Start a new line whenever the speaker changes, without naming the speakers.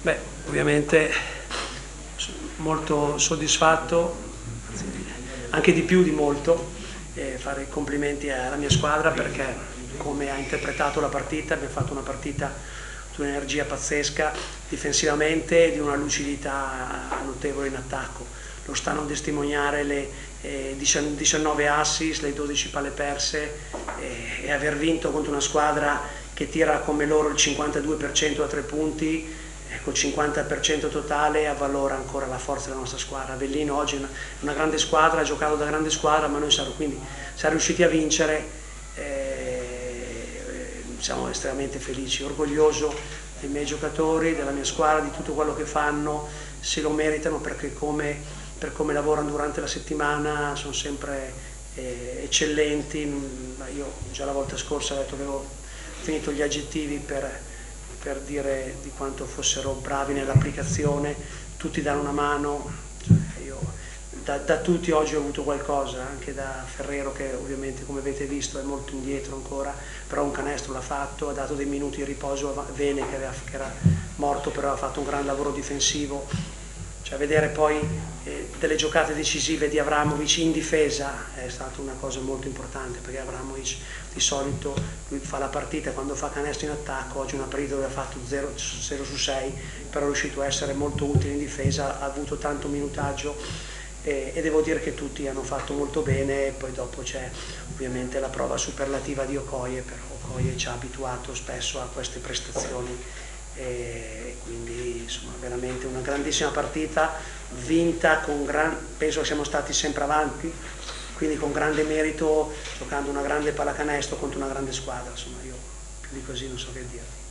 Beh, ovviamente sono molto soddisfatto, anzi, anche di più di molto, e fare i complimenti alla mia squadra perché come ha interpretato la partita, abbiamo fatto una partita di un'energia pazzesca difensivamente e di una lucidità notevole in attacco. Lo stanno a testimoniare le 19 assist, le 12 palle perse e aver vinto contro una squadra che tira come loro il 52% da 3 punti, col 50% totale avvalora ancora la forza della nostra squadra. Avellino oggi è una grande squadra, ha giocato da grande squadra, ma noi siamo riusciti a vincere. Siamo estremamente felici, orgoglioso dei miei giocatori, della mia squadra, di tutto quello che fanno, se lo meritano perché per come lavorano durante la settimana sono sempre eccellenti. Io già la volta scorsa ho detto che avevo finito gli aggettivi per dire di quanto fossero bravi nell'applicazione, tutti danno una mano, io da tutti oggi ho avuto qualcosa, anche da Ferrero che ovviamente come avete visto è molto indietro ancora, però un canestro l'ha fatto, ha dato dei minuti di riposo a Vene che era morto, però ha fatto un gran lavoro difensivo. Cioè vedere poi delle giocate decisive di Abramovic in difesa è stata una cosa molto importante, perché Abramovic di solito lui fa la partita quando fa canestro in attacco, oggi una partita dove ha fatto 0 su 6, però è riuscito a essere molto utile in difesa, ha avuto tanto minutaggio e devo dire che tutti hanno fatto molto bene. E poi dopo c'è ovviamente la prova superlativa di Okoye, però Okoye ci ha abituato spesso a queste prestazioni e quindi insomma veramente una grandissima partita vinta con penso che siamo stati sempre avanti, quindi con grande merito, giocando una grande pallacanestro contro una grande squadra. Insomma io più di così non so che dire.